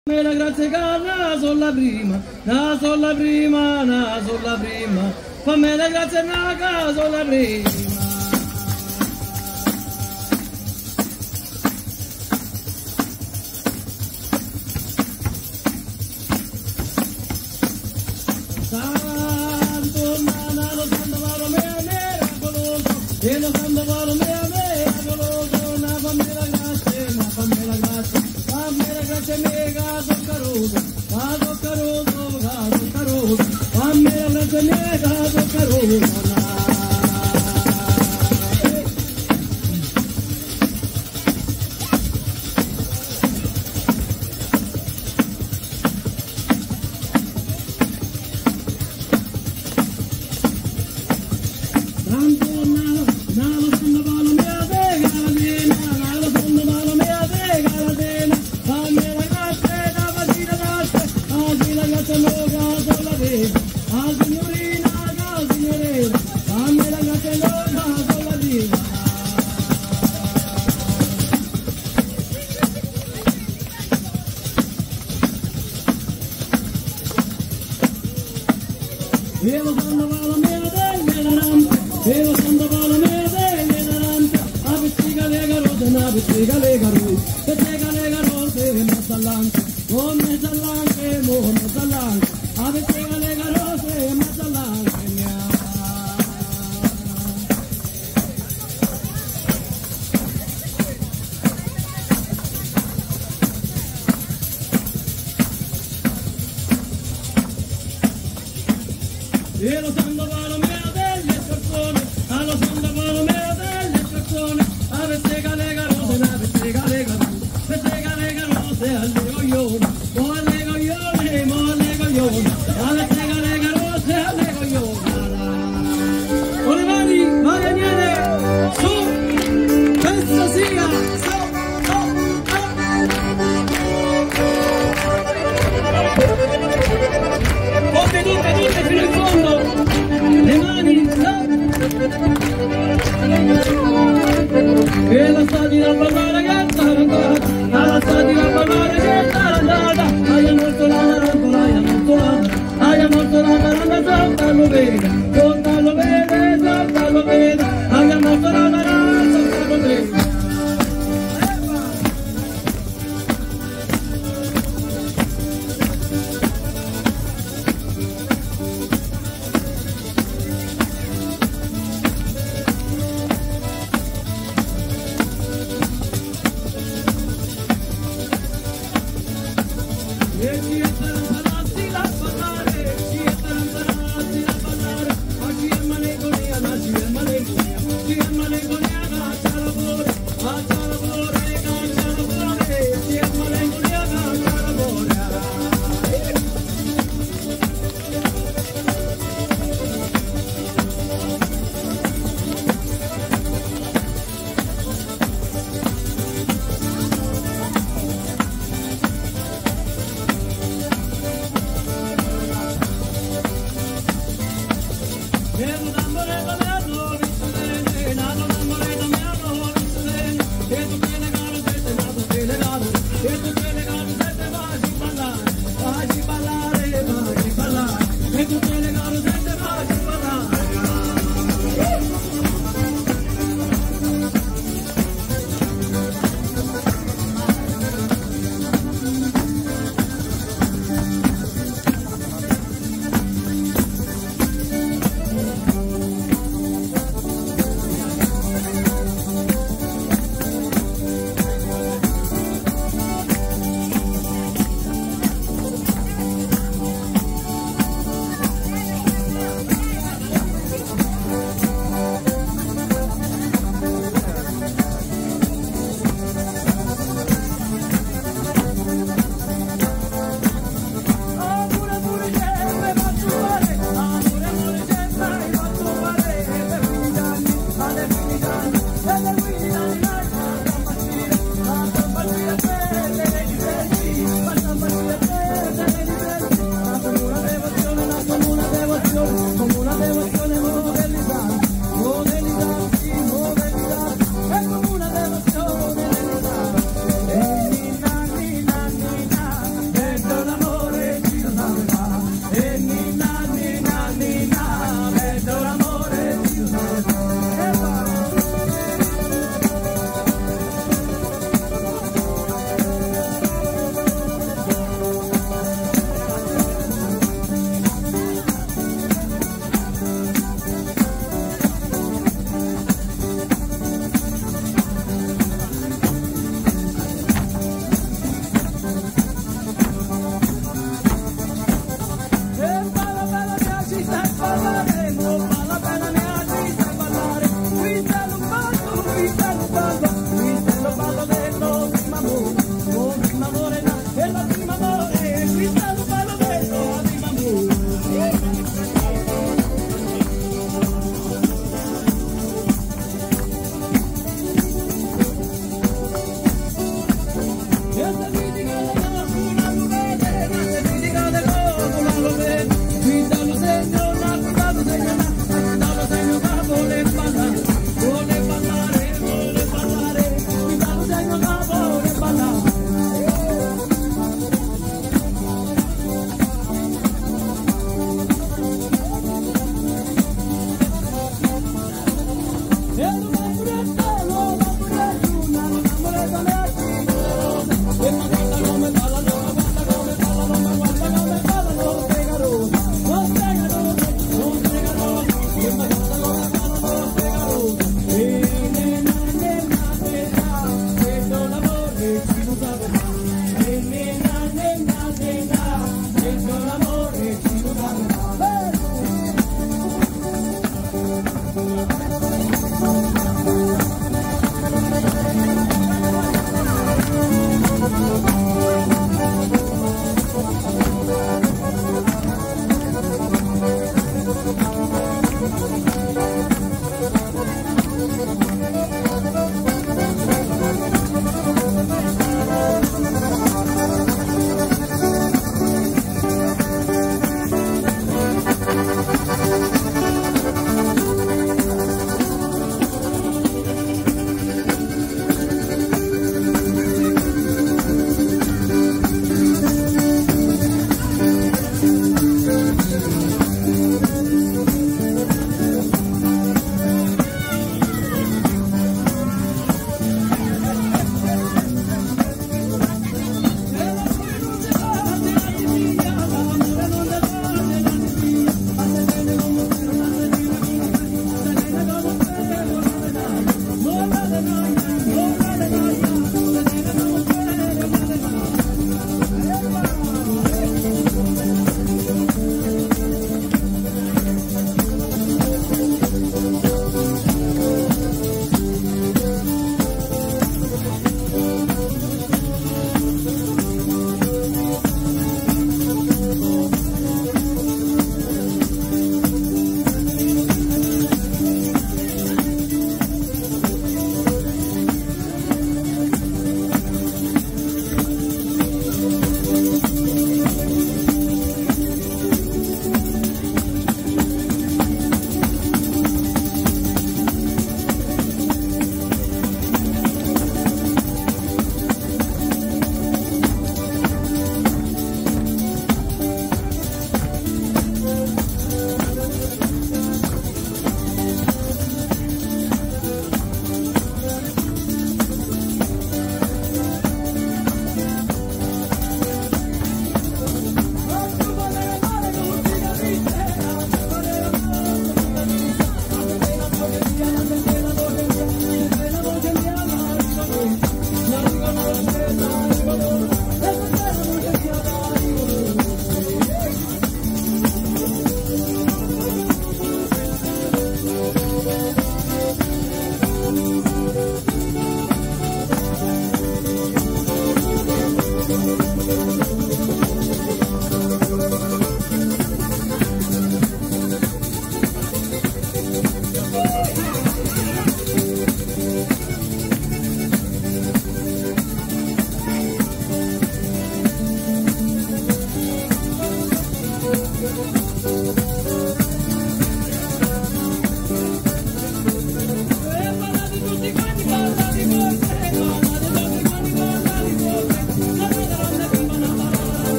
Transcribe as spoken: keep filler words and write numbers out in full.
Me la grazia che naso la prima, naso la prima, naso la prima, fammi la grazia na caso la prima. Santo manalo santo varo mea mea goloso, e lo santo varo mea mea goloso, na fammi la grazia, na fammi la grazia, fammi la grazia mega. Vado caroso, vado caroso, fammi la grazia mia, vado caroso. Tanto nalo, nalo sono valo mia vega la dena, nalo sono valo mia vega la dena, fammi la grazia da mattina notte, oggi la grazia lo gaso la vega, al signorina, al signorina, fammi la grazia lo gaso la vega. Io lo sono valo mia vega la rampa, io lo sono valo mia vega la rampa, a vestiga le garose, a vestiga le garose, vestiga le garose, mezza l'anca, oh mezza l'anca, oh mezza l'anca, a vestiga le garose, mezza l'anca mia. Io lo sono valo mia delle persone, allo sono valo mia delle persone, a vestiga le garose, a vestiga le garose, vestiga le garose, alle coglione, mo alle coglione, mo alle coglione, a vestiga le garose, alle coglione. Con le mani, mani a niente, su, pensa sia, su, tutte, tutte, tutte fino in fondo. Le mani, e la stati da ballare che sta andata, alla stati da ballare che sta andata, hai molto la marantola, hai molto la, hai molto la maranda, salta lo vede, salta lo vede, salta lo vede, hai molto la maranda, salta lo vede. Yes, yes,